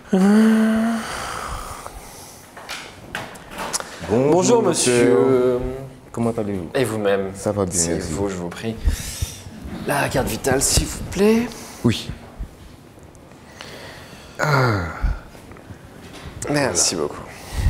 Bonjour monsieur. Comment allez-vous? Et vous-même? Ça va bien, C'est merci. vous, je vous prie. La carte vitale, s'il vous plaît. Oui. Merci beaucoup.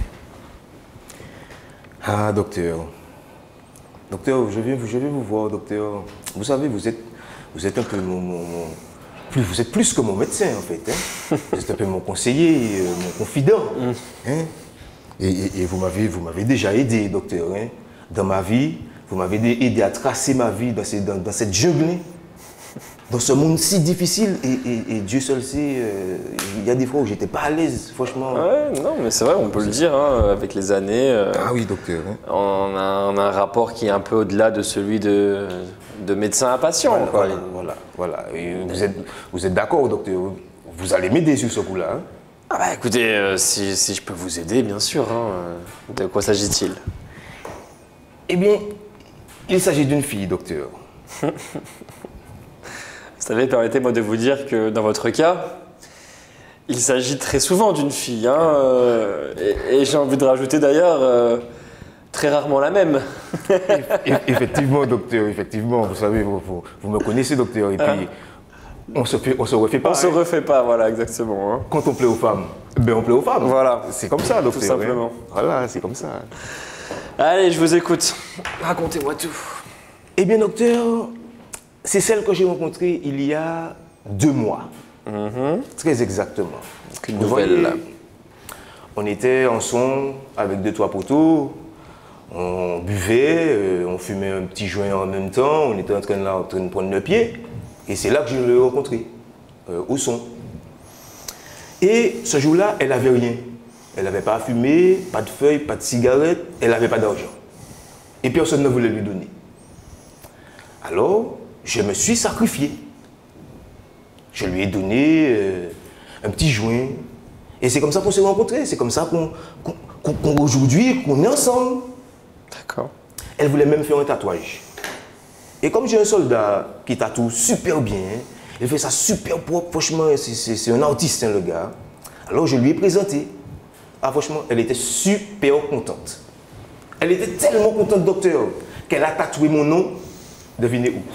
Ah, docteur. Docteur, je viens vous voir, docteur. Vous savez, vous êtes un peu vous êtes plus que mon médecin, en fait. Hein? Vous êtes un peu mon conseiller, mon confident. Hein? Et vous m'avez déjà aidé, docteur. Hein? Dans ma vie, vous m'avez aidé à tracer ma vie dans cette jungle, hein? Dans ce monde si difficile. Et Dieu seul sait, il y a des fois où j'étais pas à l'aise, franchement. Ouais, non, mais c'est vrai, on peut le dire, hein, avec les années. Ah oui, docteur. Hein? On a un rapport qui est un peu au-delà de celui de médecin à patient. Voilà. Et vous êtes d'accord, docteur? Vous allez m'aider sur ce coup-là, hein? Ah bah écoutez, si je peux vous aider, bien sûr. Hein, de quoi s'agit-il? Eh bien, il s'agit d'une fille, docteur. Vous savez, permettez-moi de vous dire que dans votre cas, il s'agit très souvent d'une fille. Hein, et j'ai envie de rajouter d'ailleurs, très rarement la même. Effectivement, docteur, effectivement. Vous savez, vous me connaissez, docteur. Et puis, on se refait pas. On se refait pas, voilà, exactement. Hein. Quand on plaît aux femmes, ben on plaît aux femmes. Voilà. C'est comme ça, docteur. Tout simplement. Hein. Voilà, c'est comme ça. Allez, je vous écoute. Racontez-moi tout. Eh bien, docteur, c'est celle que j'ai rencontrée il y a 2 mois. Très exactement. Une Vous nouvelle. voyez, on était ensemble avec 2-3 poteaux. On buvait, on fumait un petit joint en même temps. On était en train de prendre le pied. Et c'est là que je l'ai rencontrée, au son. Et ce jour-là, elle n'avait rien. Elle n'avait pas fumé, pas de feuilles, pas de cigarettes, elle n'avait pas d'argent. Et personne ne voulait lui donner. Alors, je me suis sacrifié. Je lui ai donné un petit joint. Et c'est comme ça qu'on s'est rencontrés. C'est comme ça qu'aujourd'hui, qu'on est ensemble. D'accord. Elle voulait même faire un tatouage. Et comme j'ai un soldat qui tatoue super bien, il fait ça super propre, franchement, c'est un artiste, hein, le gars. Alors je lui ai présenté. Ah, franchement, elle était super contente. Elle était tellement contente, docteur, qu'elle a tatoué mon nom. Devinez où?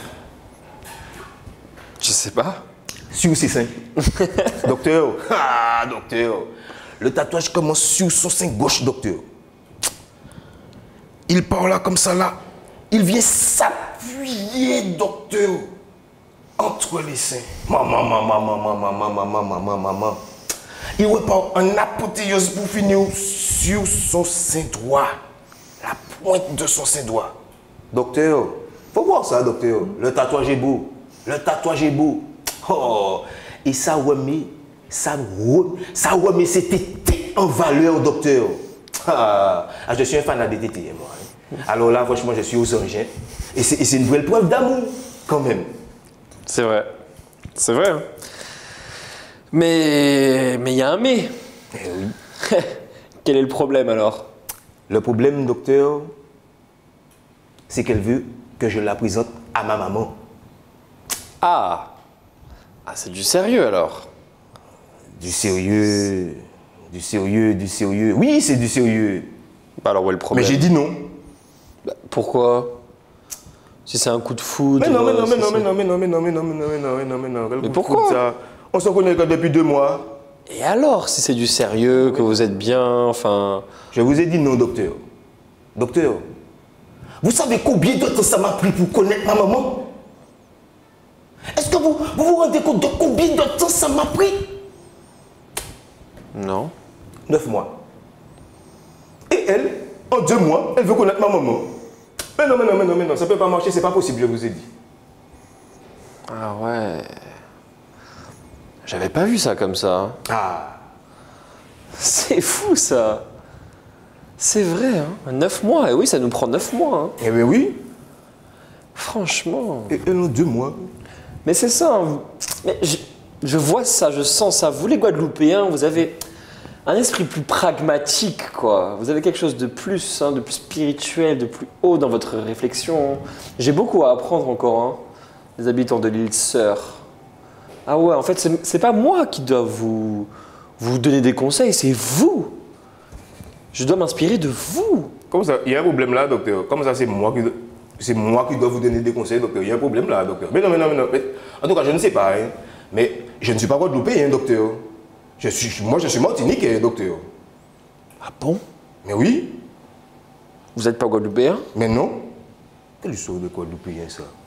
Je sais pas. Sur ses seins. Docteur, docteur, le tatouage commence sur son sein gauche, docteur. Il part là, comme ça, là. Il vient s'appuyer, docteur, entre les seins. Maman. Il repart en apothéose pour finir sur son sein droit. La pointe de son sein droit. Docteur, faut voir ça, docteur. Le tatouage est beau. Le tatouage est beau. Oh, et ça remet ses tétés en valeur, docteur. Je suis un fan de tétés, moi. Alors là, franchement, je suis aux anges. Et c'est une belle preuve d'amour, quand même. C'est vrai. C'est vrai. Hein. Mais il y a un mais. Eh oui. Quel est le problème alors? Le problème, docteur, c'est qu'elle veut que je la présente à ma maman. Ah, c'est du sérieux alors. Du sérieux. Oui, c'est du sérieux. Bah alors où est le problème? Mais j'ai dit non. Bah, pourquoi? Si c'est un coup de foudre. Mais non. Mais pourquoi? Ça. On se connaît que depuis 2 mois. Et alors, si c'est du sérieux, que vous êtes bien, enfin. Je vous ai dit non, docteur. Docteur, vous savez combien de temps ça m'a pris pour connaître ma maman? Est-ce que vous vous rendez compte de combien de temps ça m'a pris? Non. 9 mois. Et elle, en 2 mois, elle veut connaître ma maman. Mais non, ça peut pas marcher, c'est pas possible, je vous ai dit. Ah ouais. J'avais pas vu ça comme ça. Ah. C'est fou ça. C'est vrai, hein. 9 mois. Et oui, ça nous prend 9 mois. Hein. Eh bien oui. Franchement. Et elle en 2 mois. Mais c'est ça. Hein. Mais je vois ça, je sens ça. Vous les Guadeloupéens, vous avez un esprit plus pragmatique, quoi. Vous avez quelque chose de plus, hein, de plus spirituel, de plus haut dans votre réflexion. J'ai beaucoup à apprendre encore, hein, les habitants de l'île Sœur. Ah ouais, en fait, c'est pas moi qui dois vous Vous donnez des conseils, c'est vous. Je dois m'inspirer de vous. Comment ça? Il y a un problème là, docteur. Comment ça, c'est moi qui dois vous donner des conseils, docteur? Il y a un problème là, docteur. Mais non. En tout cas, je ne sais pas. Hein. Mais je ne suis pas guadeloupéen, docteur. Moi, je suis martiniquais, docteur. Ah bon? Mais oui. Vous n'êtes pas guadeloupéen? Mais non. Quelle histoire de guadeloupéen, ça?